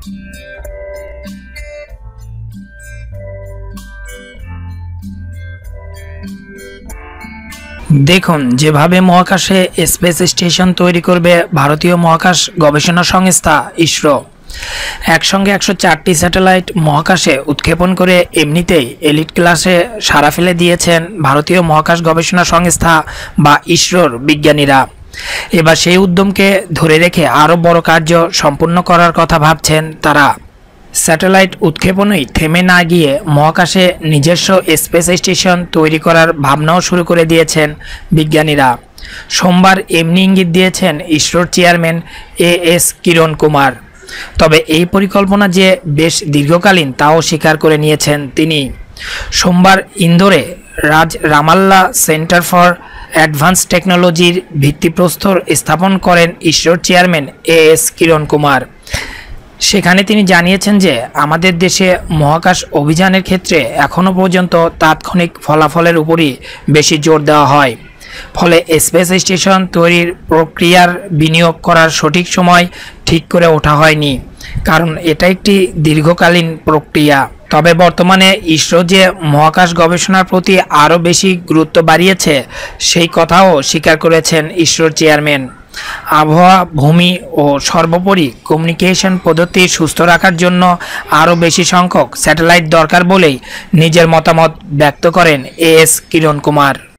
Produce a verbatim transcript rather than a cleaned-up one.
দেখুন যেভাবে মহাকাশে স্পেস স্টেশন তৈরি করবে ভারতীয় মহাকাশ গবেষণা সংস্থা ইসরো। একসঙ্গে একশো চারটি স্যাটেলাইট মহাকাশে উৎক্ষেপণ করে এমনিতেই এলিট ক্লাসে সাড়া ফেলে দিয়েছেন ভারতীয় মহাকাশ গবেষণা সংস্থা বা ইসরোর বিজ্ঞানীরা। এবার সেই উদ্যমকে ধরে রেখে আরও বড় কার্য সম্পূর্ণ করার কথা ভাবছেন তারা। স্যাটেলাইট উৎক্ষেপণই থেমে না গিয়ে মহাকাশে নিজস্ব স্পেস স্টেশন তৈরি করার ভাবনাও শুরু করে দিয়েছেন বিজ্ঞানীরা। সোমবার এমনি ইঙ্গিত দিয়েছেন ইসরোর chairman A S Kiran Kumar. তবে এই পরিকল্পনা যে বেশ দীর্ঘকালীন তাও স্বীকার করে নিয়েছেন তিনি। সোমবার ইন্দোরে Raja Ramanna centre for advance টেকনোলজির ভিত্তিপ্রস্তর স্থাপন করেন ইসরোর chairman A S Kiran Kumar. সেখানে তিনি জানিয়েছেন যে আমাদের দেশে মহাকাশ অভিযানের ক্ষেত্রে এখনও পর্যন্ত তাৎক্ষণিক ফলাফলের উপরই বেশি জোর দেওয়া হয়। ফলে স্পেস স্টেশন তৈরির প্রক্রিয়ার বিনিয়োগ করার সঠিক সময় ঠিক করে ওঠা হয়নি, কারণ এটা একটি দীর্ঘকালীন প্রক্রিয়া। তবে বর্তমানে ইসরো যে মহাকাশ গবেষণার প্রতি আরও বেশি গুরুত্ব বাড়িয়েছে সেই কথাও স্বীকার করেছেন ইসরোর চেয়ারম্যান। আবহাওয়া, ভূমি ও সর্বোপরি কমিউনিকেশন পদ্ধতি সুস্থ রাখার জন্য আরও বেশি সংখ্যক স্যাটেলাইট দরকার বলেই নিজের মতামত ব্যক্ত করেন এ এস কিরণ কুমার।